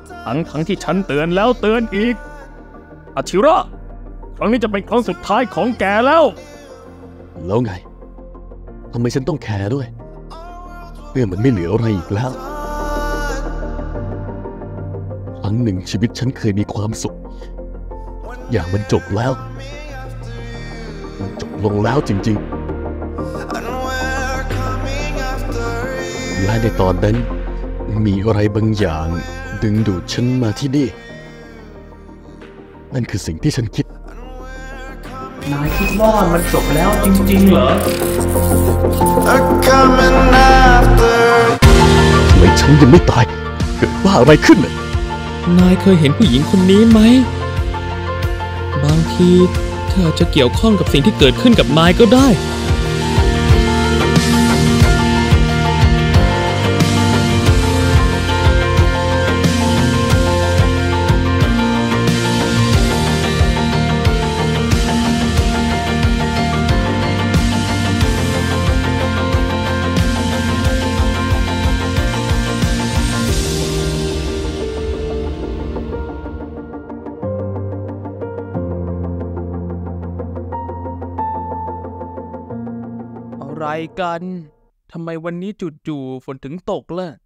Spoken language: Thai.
ทั้งที่ฉันเตือนแล้วเตือนอีกอาชิระครั้งนี้จะเป็นครั้งสุดท้ายของแกแล้วไงทำไมฉันต้องแคร์ด้วยเมื่อมันไม่เหลืออะไรอีกแล้วครั้งหนึ่งชีวิตฉันเคยมีความสุขอย่างมันจบแล้วมันจบลงแล้วจริงๆและในตอนนั้นมีอะไรบางอย่างดึงดูดฉันมาที่นี่นั่นคือสิ่งที่ฉันคิดนายคิดว่ามันจบแล้วจริงๆเหรอทำไมฉันยังไม่ตายเกิดว่าอะไรขึ้นน่ะนายเคยเห็นผู้หญิงคนนี้ไหมบางทีเธอจะเกี่ยวข้องกับสิ่งที่เกิดขึ้นกับนายก็ได้อะไรกันทำไมวันนี้จู่ๆฝนถึงตกล่ะ